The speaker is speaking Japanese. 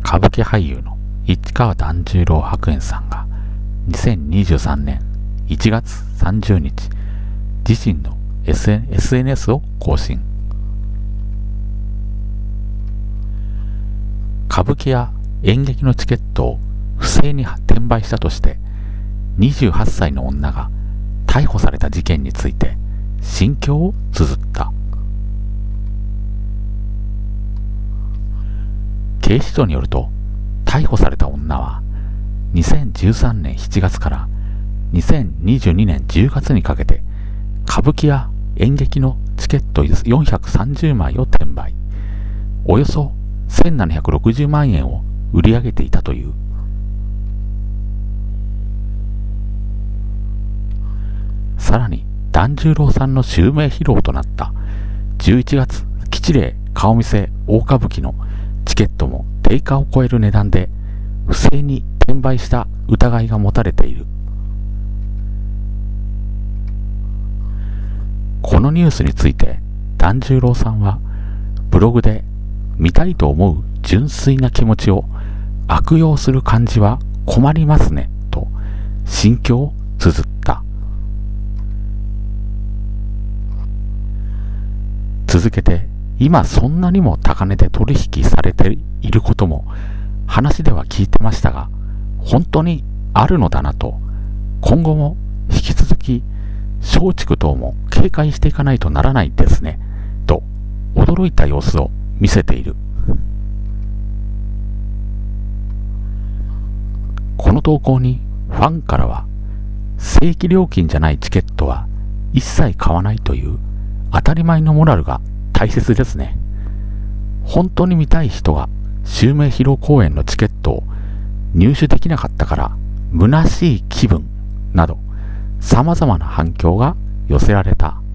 歌舞伎俳優の市川團十郎白猿さんが2023年1月30日、自身の SNS を更新。歌舞伎や演劇のチケットを不正に転売したとして28歳の女が逮捕された事件について心境を綴った。警視庁によると、逮捕された女は2013年7月から2022年10月にかけて歌舞伎や演劇のチケット430枚を転売、およそ1760万円を売り上げていたという。さらに團十郎さんの襲名披露となった11月吉例顔見世大歌舞伎のチケットも定価を超える値段で不正に転売した疑いが持たれている。このニュースについて團十郎さんはブログで、見たいと思う純粋な気持ちを悪用する感じは困りますねと心境を綴った。続けて、今そんなにも高値で取引されていることも話では聞いてましたが、本当にあるのだなと、今後も引き続き松竹等も警戒していかないとならないですねと驚いた様子を見せている。この投稿にファンからは、正規料金じゃないチケットは一切買わないという当たり前のモラルが大切ですね。本当に見たい人が襲名披露公演のチケットを入手できなかったから虚しい気分など様々な反響が寄せられた。